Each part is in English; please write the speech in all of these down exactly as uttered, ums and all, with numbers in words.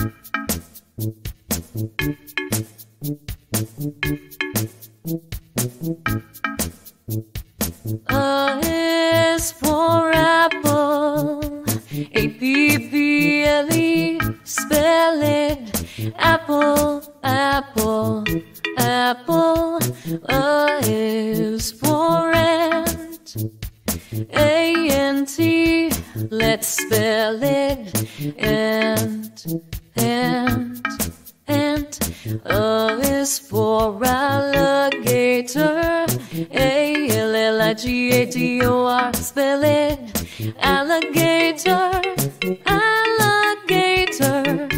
A is for apple, A P P L E, spell it. Apple, apple, apple. A is for ant, A N T, let's spell it. Ant, ant, ant. A is for alligator, A L L I G A T O R, spell it. Alligator, alligator,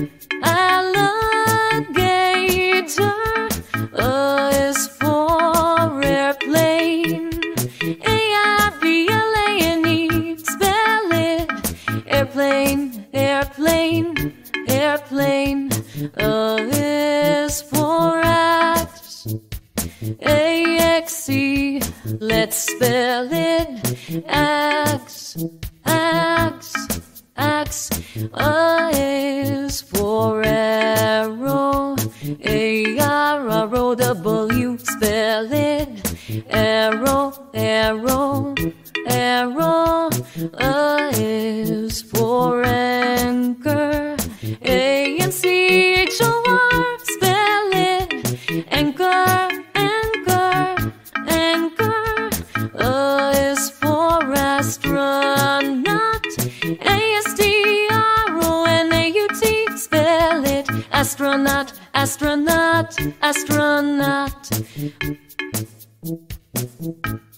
alligator. A is for airplane, A I B L A N E, spell it. Airplane, airplane, airplane. A is for axe, A X E, let's spell it. Axe, axe, axe. A is for arrow, A R R O W, spell it. Arrow, arrow, arrow. A is for anchor, A N C H O R, spell it. Anchor, anchor, anchor. A is for astronaut, A S T R O N A U T, spell it. Astronaut, astronaut, astronaut.